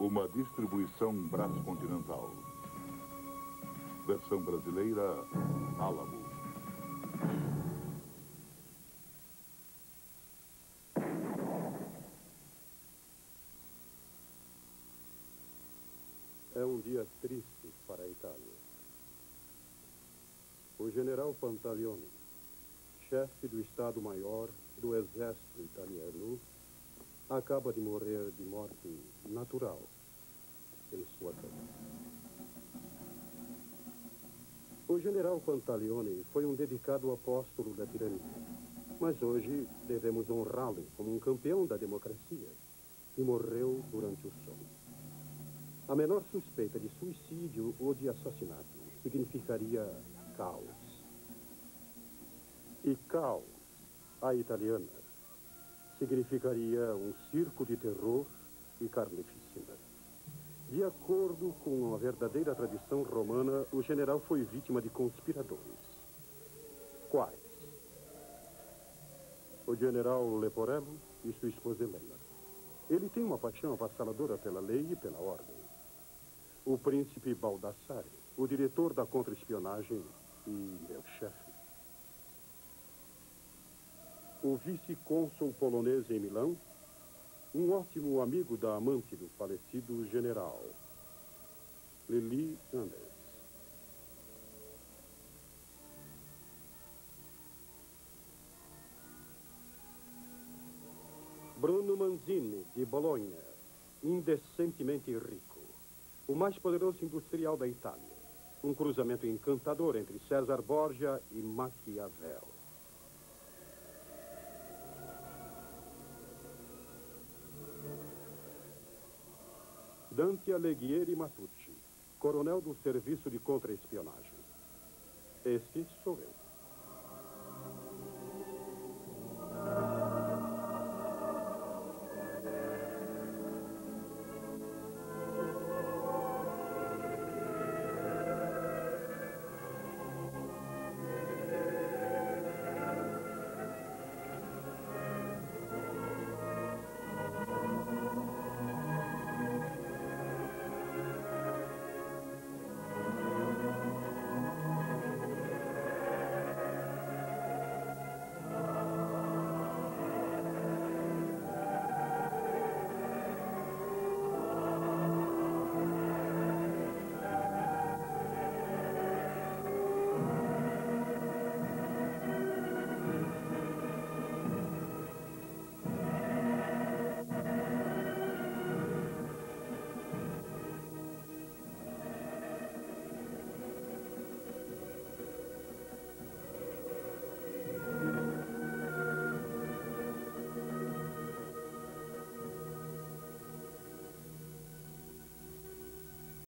Uma distribuição Brascontinental. Versão brasileira, Álamo. É um dia triste para a Itália. O general Pantaleone, chefe do Estado-Maior do Exército Italiano, acaba de morrer de morte natural em sua cama. O general Pantaleone foi um dedicado apóstolo da tirania, mas hoje devemos honrá-lo como um campeão da democracia que morreu durante o sono. A menor suspeita de suicídio ou de assassinato significaria caos. E caos, à italiana, significaria um circo de terror e carnificina. De acordo com a verdadeira tradição romana, o general foi vítima de conspiradores. Quais? O general Leporello e sua esposa Helena. Ele tem uma paixão avassaladora pela lei e pela ordem. O príncipe Baldassare, o diretor da contra-espionagem e meu chefe. O vice-cônsul polonês em Milão, um ótimo amigo da amante do falecido general, Lili Andes. Bruno Manzini, de Bolonha, indecentemente rico. O mais poderoso industrial da Itália. Um cruzamento encantador entre César Borgia e Maquiavel. Dante Alighieri Matucci, coronel do Serviço de Contra-Espionagem. Esse sou eu.